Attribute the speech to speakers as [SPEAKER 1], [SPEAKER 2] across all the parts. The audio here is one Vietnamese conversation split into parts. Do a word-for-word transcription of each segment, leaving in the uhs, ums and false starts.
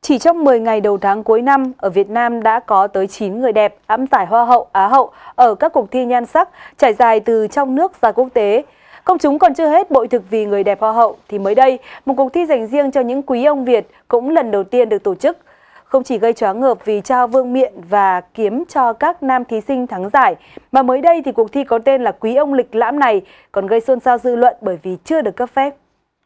[SPEAKER 1] Chỉ trong mười ngày đầu tháng cuối năm, ở Việt Nam đã có tới chín người đẹp ẵm giải Hoa hậu, Á hậu ở các cuộc thi nhan sắc trải dài từ trong nước ra quốc tế. Công chúng còn chưa hết bội thực vì người đẹp Hoa hậu, thì mới đây, một cuộc thi dành riêng cho những quý ông Việt cũng lần đầu tiên được tổ chức. Không chỉ gây choáng ngợp vì trao vương miện và kiếm cho các nam thí sinh thắng giải, mà mới đây thì cuộc thi có tên là Quý ông lịch lãm này còn gây xôn xao dư luận bởi vì chưa được cấp phép.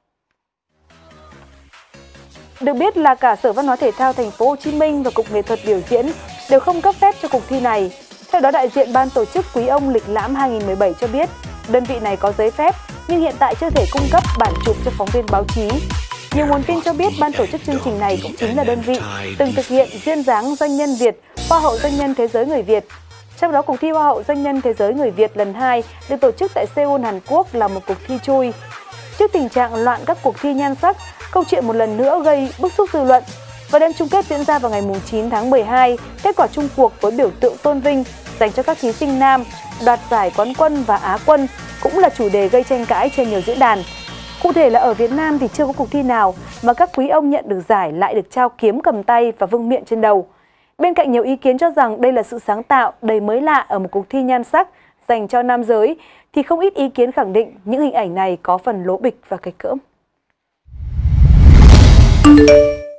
[SPEAKER 1] Được biết là cả Sở Văn hóa Thể thao Thành phố Hồ Chí Minh và Cục Nghệ thuật Biểu diễn đều không cấp phép cho cuộc thi này. Theo đó, đại diện ban tổ chức Quý ông lịch lãm hai nghìn không trăm mười bảy cho biết, đơn vị này có giấy phép nhưng hiện tại chưa thể cung cấp bản chụp cho phóng viên báo chí. Nhiều nguồn tin cho biết ban tổ chức chương trình này cũng chính là đơn vị từng thực hiện duyên dáng doanh nhân Việt, Hoa hậu doanh nhân thế giới người Việt. Trong đó, cuộc thi Hoa hậu doanh nhân thế giới người Việt lần hai được tổ chức tại Seoul, Hàn Quốc là một cuộc thi chui. Trước tình trạng loạn các cuộc thi nhan sắc, câu chuyện một lần nữa gây bức xúc dư luận. Và đêm chung kết diễn ra vào ngày chín tháng mười hai, kết quả chung cuộc với biểu tượng tôn vinh dành cho các thí sinh nam đoạt giải quán quân và Á quân cũng là chủ đề gây tranh cãi trên nhiều diễn đàn. Cụ thể là ở Việt Nam thì chưa có cuộc thi nào mà các quý ông nhận được giải lại được trao kiếm cầm tay và vương miện trên đầu. Bên cạnh nhiều ý kiến cho rằng đây là sự sáng tạo đầy mới lạ ở một cuộc thi nhan sắc dành cho nam giới, thì không ít ý kiến khẳng định những hình ảnh này có phần lố bịch và kịch cỡm.